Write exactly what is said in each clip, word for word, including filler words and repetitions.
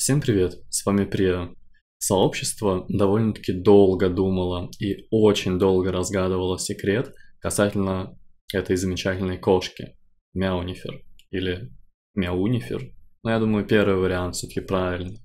Всем привет, с вами Прео. Сообщество довольно-таки долго думало и очень долго разгадывало секрет касательно этой замечательной кошки Мяунифер или Мяунифер. Но я думаю, первый вариант все-таки правильный.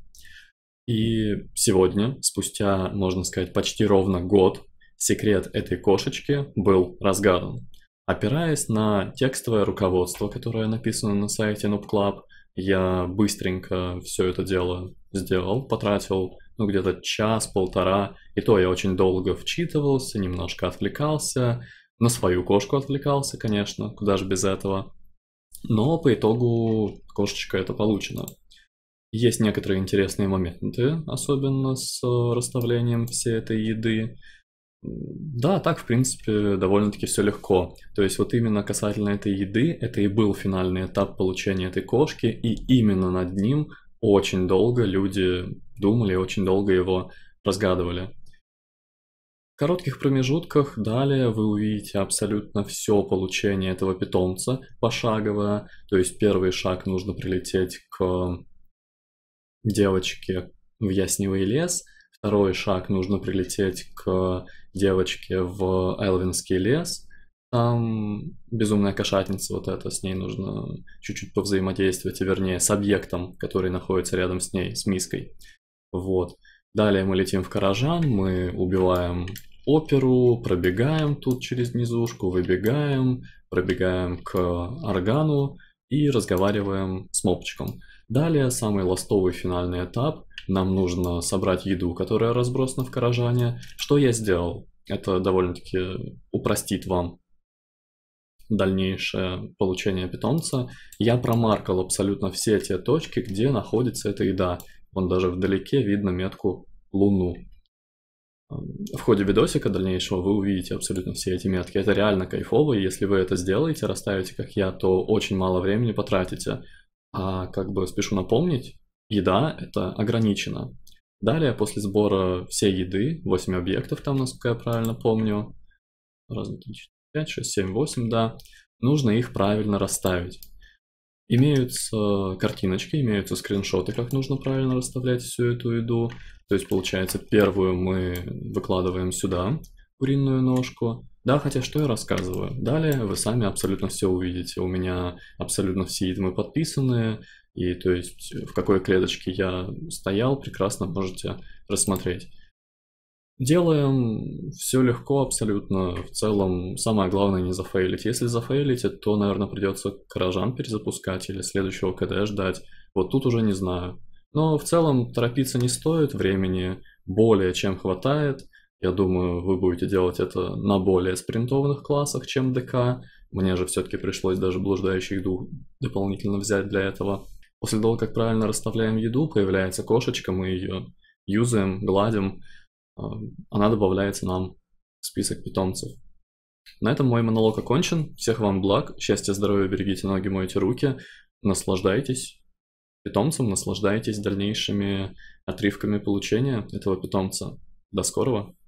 И сегодня, спустя, можно сказать, почти ровно год, секрет этой кошечки был разгадан. Опираясь на текстовое руководство, которое написано на сайте Noob Club, я быстренько все это дело сделал, потратил ну где-то час-полтора, и то я очень долго вчитывался, немножко отвлекался, на свою кошку отвлекался, конечно, куда же без этого. Но по итогу кошечка это получена. Есть некоторые интересные моменты, особенно с расставлением всей этой еды. Да, так, в принципе, довольно-таки все легко. То есть вот именно касательно этой еды, это и был финальный этап получения этой кошки, и именно над ним очень долго люди думали, очень долго его разгадывали. В коротких промежутках далее вы увидите абсолютно все получение этого питомца пошагово. То есть первый шаг нужно прилететь к девочке в Ясневый лес, второй шаг нужно прилететь к девочке в Элвинский лес, там безумная кошатница вот эта, с ней нужно чуть-чуть повзаимодействовать, вернее, с объектом, который находится рядом с ней, с миской. Вот. Далее мы летим в Каражан, мы убиваем оперу, пробегаем тут через низушку, выбегаем, пробегаем к органу и разговариваем с мопчиком. Далее самый ластовый финальный этап. Нам нужно собрать еду, которая разбросана в Каражане. Что я сделал? Это довольно-таки упростит вам дальнейшее получение питомца. Я промаркал абсолютно все те точки, где находится эта еда. Вон даже вдалеке видно метку Луну. В ходе видосика дальнейшего вы увидите абсолютно все эти метки. Это реально кайфово, и если вы это сделаете, расставите как я, то очень мало времени потратите. А как бы спешу напомнить, еда это ограничено. Далее, после сбора всей еды, восемь объектов там, насколько я правильно помню, раз, два, три, четыре, пять, шесть, семь, восемь, да, нужно их правильно расставить. Имеются картиночки, имеются скриншоты, как нужно правильно расставлять всю эту еду. То есть, получается, первую мы выкладываем сюда, куриную ножку. Да, хотя что я рассказываю? Далее вы сами абсолютно все увидите. У меня абсолютно все итемы подписаны. И то есть, в какой клеточке я стоял, прекрасно можете рассмотреть. Делаем все легко абсолютно. В целом, самое главное не зафейлить. Если зафейлите, то, наверное, придется Каражан перезапускать или следующего КД ждать. Вот тут уже не знаю. Но в целом торопиться не стоит, времени более чем хватает. Я думаю, вы будете делать это на более спринтованных классах, чем ДК. Мне же все-таки пришлось даже блуждающих дух дополнительно взять для этого. После того, как правильно расставляем еду, появляется кошечка, мы ее юзаем, гладим. Она добавляется нам в список питомцев. На этом мой монолог окончен. Всех вам благ, счастья, здоровья, берегите ноги, мойте руки. Наслаждайтесь питомцем, наслаждайтесь дальнейшими отрывками получения этого питомца. До скорого!